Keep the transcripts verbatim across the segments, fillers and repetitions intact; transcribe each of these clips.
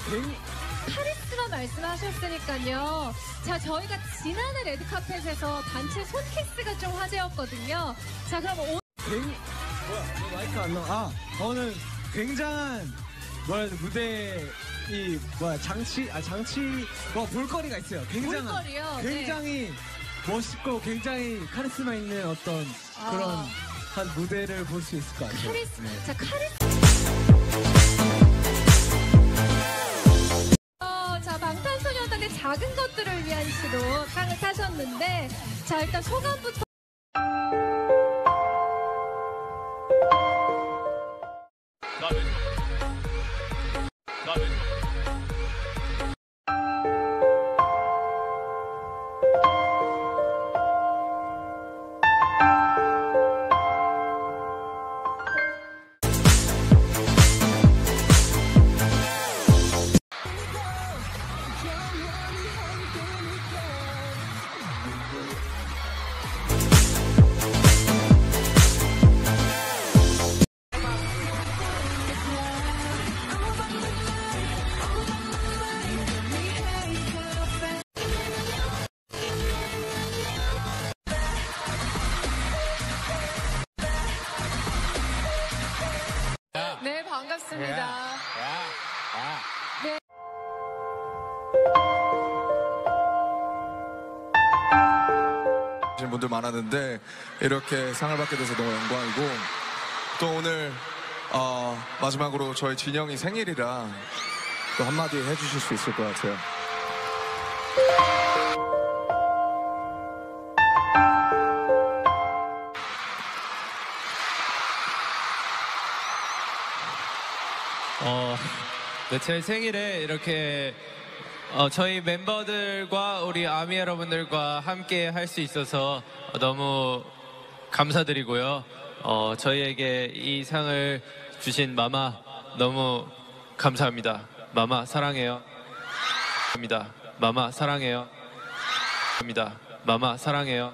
카리스마 말씀하셨으니까요. 자, 저희가 지난해 레드카펫에서 단체 손키스가 좀 화제였거든요. 자, 그럼 오늘 뭐야, 마이크 안 나와. 아, 오늘 굉장한 뭐라 해야 돼, 무대 이 뭐야 장치 아 장치 뭐 볼거리가 있어요. 굉장한 볼거리요? 굉장히 네. 멋있고 굉장히 카리스마 있는 어떤 아. 그런 한 무대를 볼 수 있을 것 같아요. 카리스 네. 자 카리스 어, 자 방탄소년단의 작은 것들을 위한 시로 상을 타셨는데 자 일단 소감부터. 네, 반갑습니다. 네. 분들 많았는데 이렇게 상을 받게 돼서 너무 영광이고 또 오늘 어, 마지막으로 저희 진영이 생일이라 또 한마디 해주실 수 있을 것 같아요. 어, 네, 제 생일에 이렇게 어, 저희 멤버들과 우리 아미 여러분들과 함께 할 수 있어서 너무 감사드리고요. 어, 저희에게 이 상을 주신 마마 너무 감사합니다. 마마 사랑해요. 감사합니다. 마마 사랑해요. 감사합니다. 마마 사랑해요.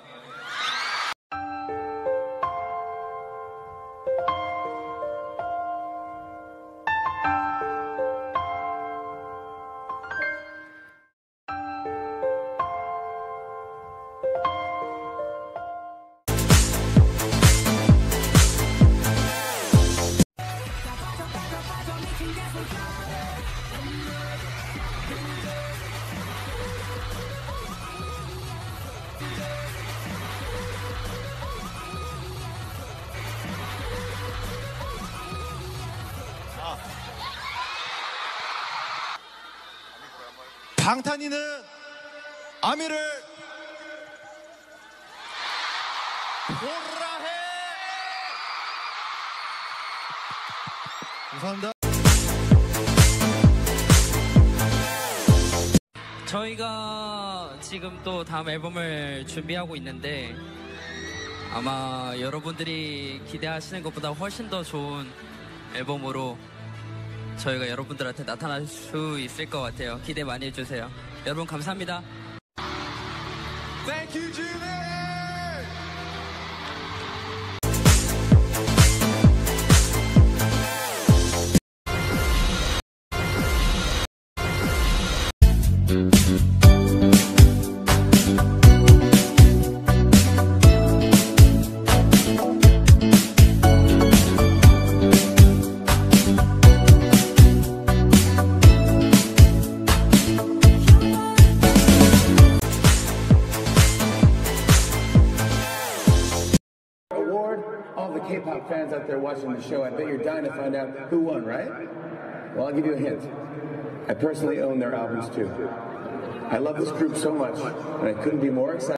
방탄이는 아미를 보라 해. 감사합니다. 저희가 지금 또 다음 앨범을 준비하고 있는데 아마 여러분들이 기대하시는 것보다 훨씬 더 좋은 앨범으로 저희가 여러분들한테 나타날 수 있을 것 같아요. 기대 많이 해주세요. 여러분 감사합니다. Thank you, Jimmy. All the K-pop fans out there watching the show, I bet you're dying to find out who won, right? Well, I'll give you a hint. I personally own their albums too. I love this group so much, and I couldn't be more excited.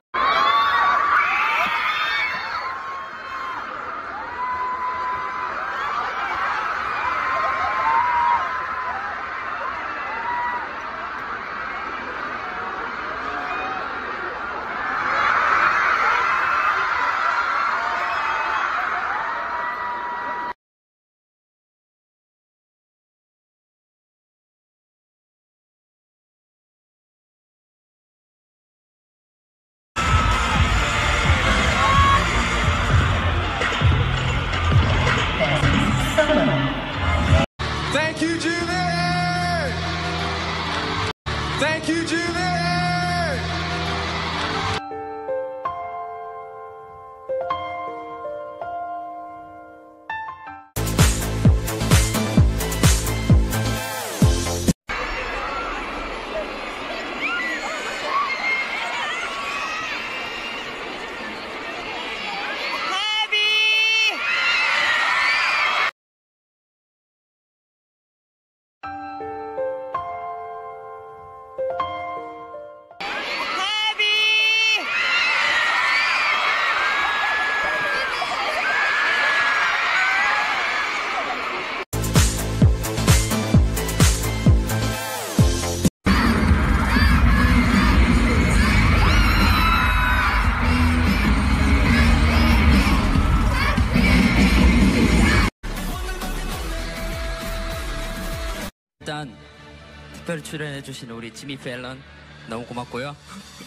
특별 출연해주신 우리 지미 펠런 너무 고맙고요.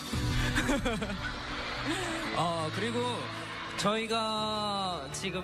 어 그리고 저희가 지금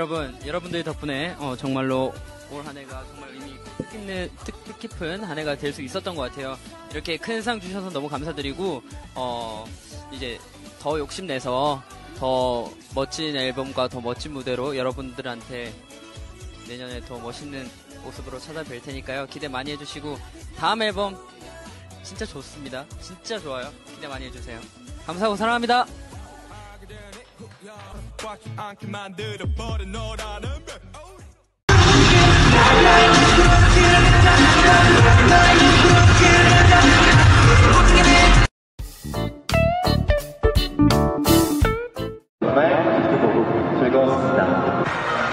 여러분, 여러분들 덕분에 어, 정말로 올 한 해가 정말 의미 뜻깊은, 뜻깊은 한 해가 될 수 있었던 것 같아요. 이렇게 큰 상 주셔서 너무 감사드리고 어, 이제 더 욕심내서 더 멋진 앨범과 더 멋진 무대로 여러분들한테 내년에 더 멋있는 모습으로 찾아뵐 테니까요. 기대 많이 해주시고 다음 앨범 진짜 좋습니다. 진짜 좋아요. 기대 많이 해주세요. 감사하고 사랑합니다. 정말 기쁘고 즐거웠습니다.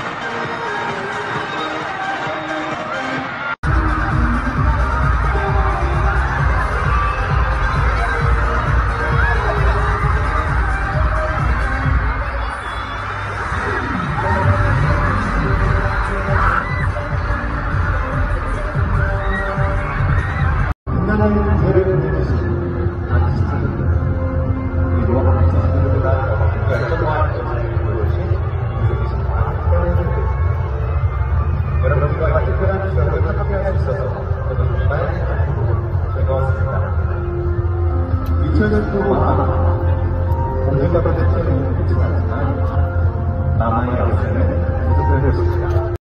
여러분과 특별한 추억을 함께할 수 있어서 저도 정말 기쁘고 즐거웠습니다. 이천 년도와 공연과 끝은 끝이 났지만 남아의 역사는 계속될 것입니다.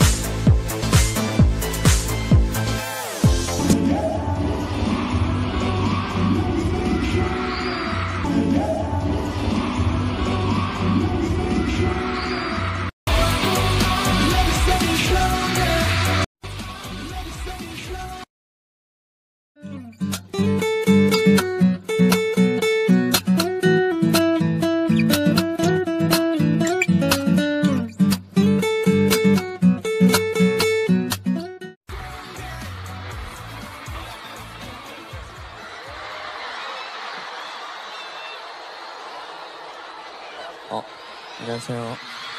어, 안녕하세요.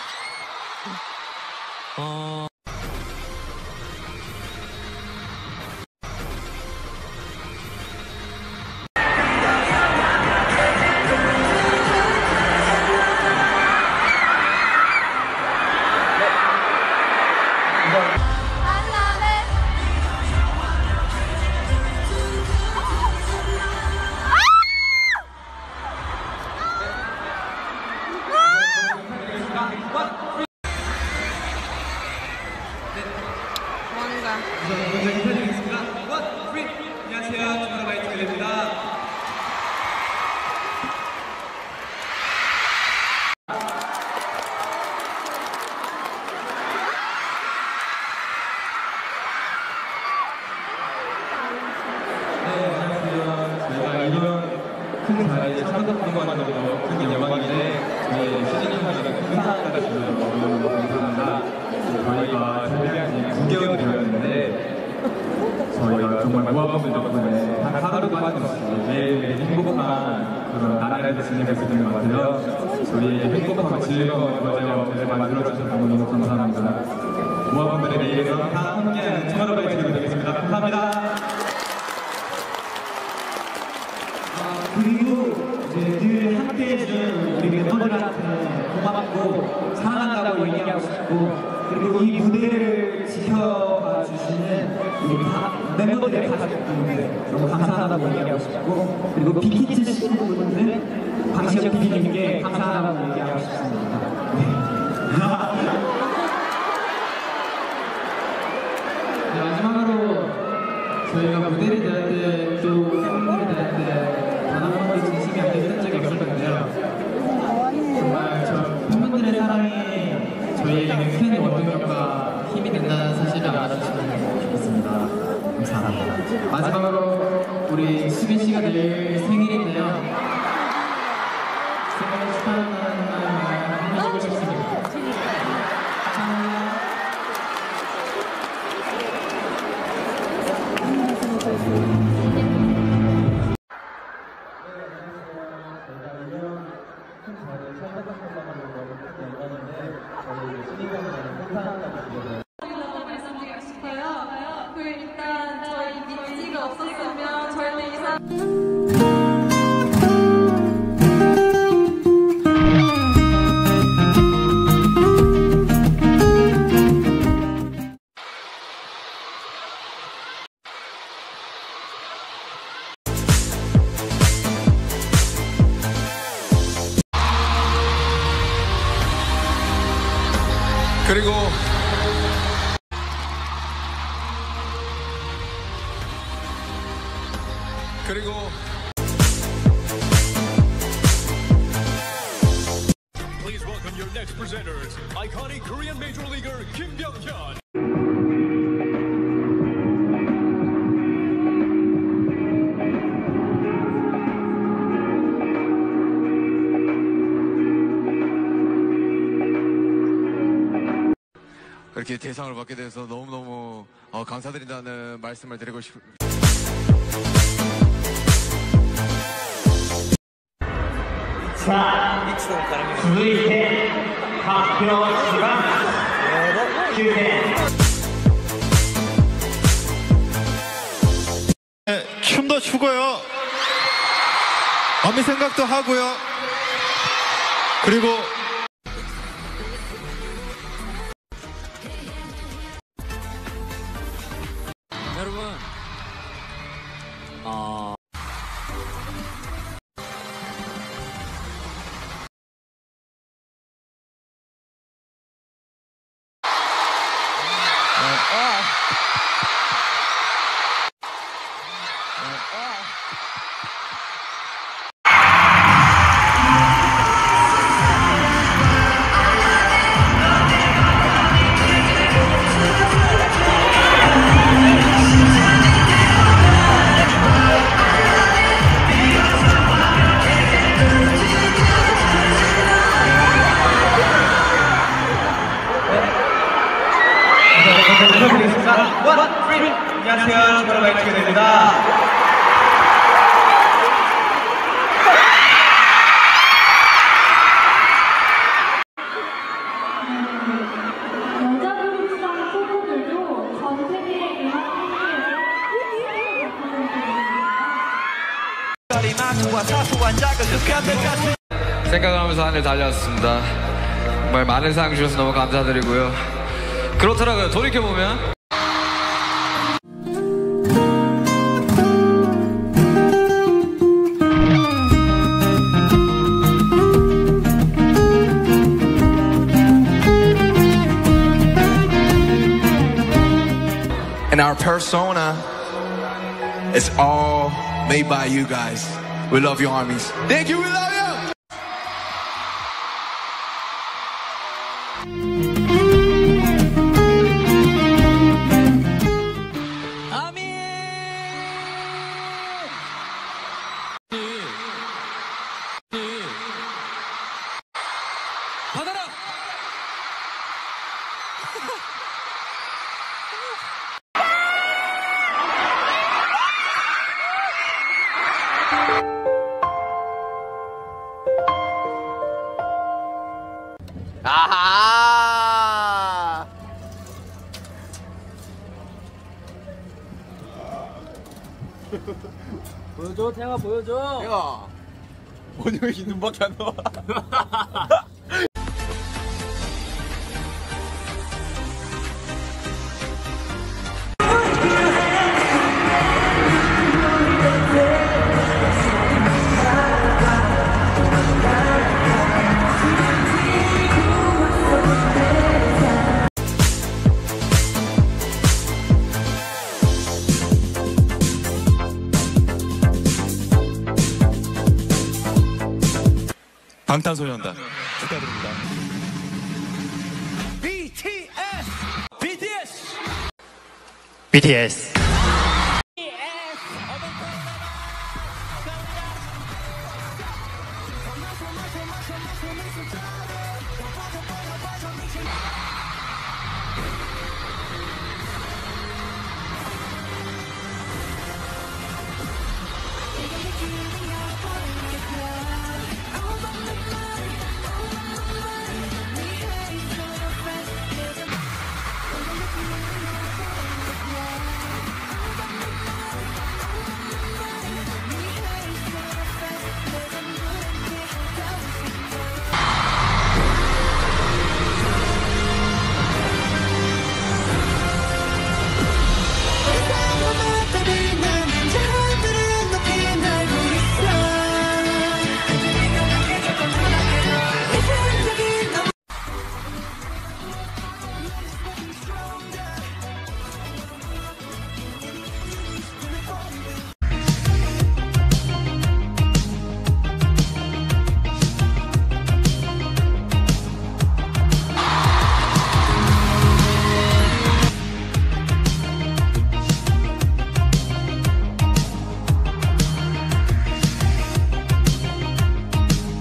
어... 먼저 인사드리겠습니다. 원, 프리! 안녕하세요. 주말바이트 벨입니다. 네, 안녕하세요. 저희가 이런 큰 자리에 참석한 것만으로도 큰 영광인데 저희 시즌이사가 큰 사랑을 주셔서 너무 감사합니다. 저희가 데뷔한 지 구 개월이 되었는데 저희가 정말 모아분들 덕분에 단 하루도 빠짐없이 매일매일 행복한 그런 나날을 지내고 있는 것 같아요. 저희의 행복하고 즐거운 과정을 만들어주셔서 너무 감사합니다. 모아분들의 내일에서 다 함께하는 투모로우바이트가 되겠습니다. 감사합니다. 그리고 이제 늘 함께해준 우리 멤버들한테 고맙고 사랑한다고 얘기하고 싶고 그리고 이 무대를 지켜봐 주시는 우리 다, 멤버들의 가족분들 너무 감사하다고 얘기하고 싶고 그리고 빅히트 친구분들 방시혁 피디님께 감사하다고 얘기하고 싶습니다. 네. 네, 마지막으로 저희가 무대를 들 때 또 팬분들을 들 때 단 한 번도 진심이 안 됐던 적이 없었거든요. 정말 저 팬분들의 사랑이 저희에게 큰 원동력과 힘이 된다는 사실을 알아주시면 좋겠습니다. 감사합니다. 마지막으로 우리 수빈 씨가 내일 생일인데요. 생일 축하한다는 말 해주고 싶습니다. 감사합니다. 말씀드리고 싶어요. 그 일단 저희 미지가 없었으면 저희는 이상 그리고 그리고 Please welcome your next presenters, iconic Korean Major Leaguer Kim Byung-hyun. 이렇게 대상을 받게 돼서 너무너무 어, 감사드린다는 말씀을 드리고 싶습니다. 자,続いて発表します。きゅうてん。 춤도 추고요. 어미 생각도 하고요. 그리고 여러분, 어, 안녕하세요. 바로 마이크가 됩니다. 여자 그룹상 후보들도 전 세계 음악 팬들에게 생각하면서 한 해 달려왔습니다. 정말 많은 사랑 주셔서 너무 감사드리고요. 그렇더라고요. 돌이켜보면 And our persona is all made by you guys. We love you, armies. Thank you, we love you! 받아라! 아하! 보여줘, 태양아, 보여줘. 야, 오늘 이 눈밖에 안 나와. 방탄소년단 축하드립니다. 비티에스! 비티에스! 비티에스.